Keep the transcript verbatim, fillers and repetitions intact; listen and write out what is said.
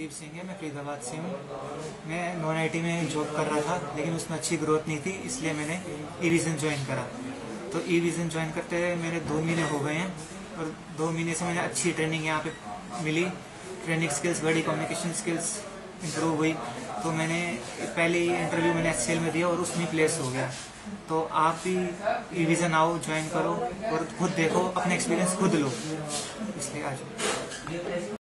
दीप सिंह है, मैं फरीदाबाद से हूँ। मैं नॉन आई टी में जॉब कर रहा था, लेकिन उसमें अच्छी ग्रोथ नहीं थी, इसलिए मैंने ई विजन ज्वाइन करा। तो ई विजन ज्वाइन करते हुए मेरे दो महीने हो गए हैं और दो महीने से मैंने अच्छी ट्रेनिंग यहाँ पे मिली। ट्रेनिंग स्किल्स बढ़ी, कम्युनिकेशन स्किल्स इम्प्रूव हुई। तो मैंने पहले ही इंटरव्यू मैंने एच सी एल में दिया और उसमें प्लेस हो गया। तो आप भी ई विजन आओ, ज्वाइन करो और खुद देखो, अपना एक्सपीरियंस खुद लो, इसलिए आज